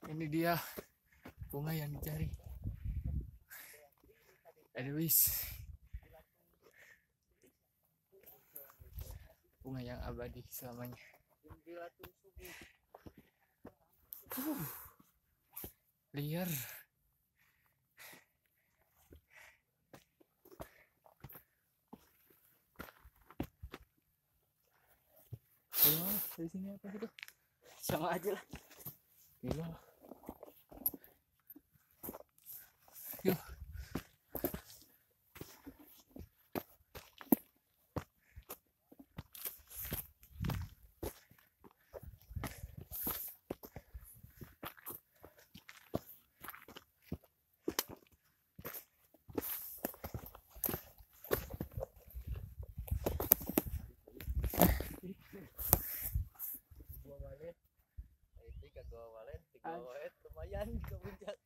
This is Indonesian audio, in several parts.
Ini dia bunga yang dicari. Edelweiss, bunga yang abadi selamanya. Liar. Dari sini apa gitu? Sama aja lah. Gila. Yuk. Dua walet lumayan ke puncak.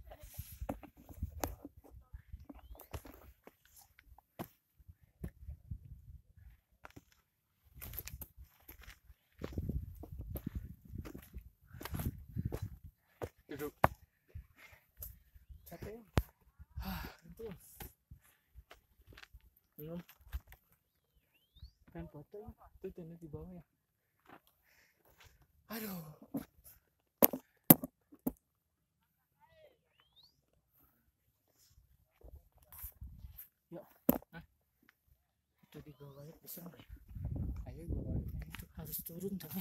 Duduk. Capek. Itu. Belum. Kan foto ya. Itu tenda di bawah ya. Aduh. Yuk. Hah? Itu di dua walet bisa nggak? Ayo gua balik. Itu harus turun tapi.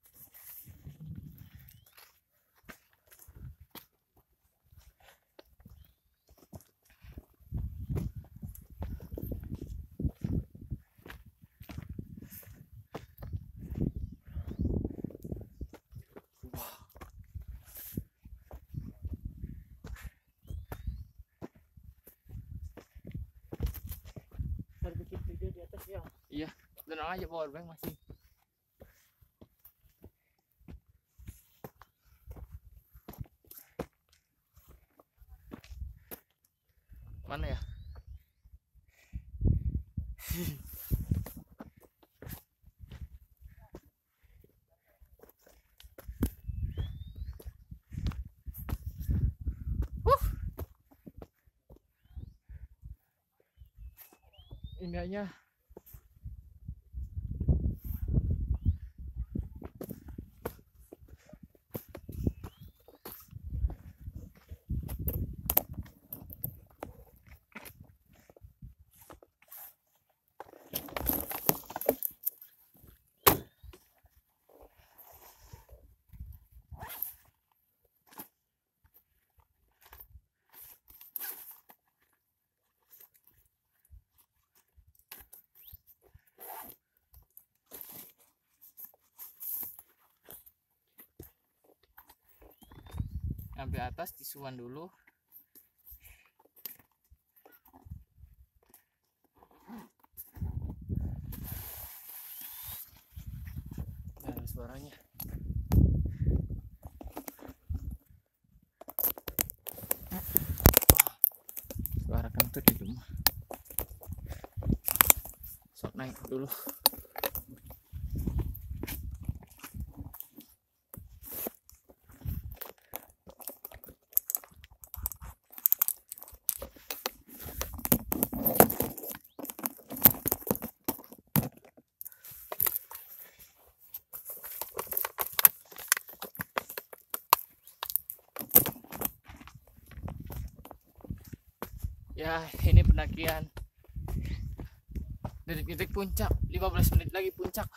Bikin video di atas ya. Iya, tenang aja powerbank masih. Mana ya? Indahnya. Sampai atas tisuan dulu. Ada suaranya. Suara kentut itu mah. Sok naik dulu. Ya, ini pendakian detik-detik puncak. 15 menit lagi puncak.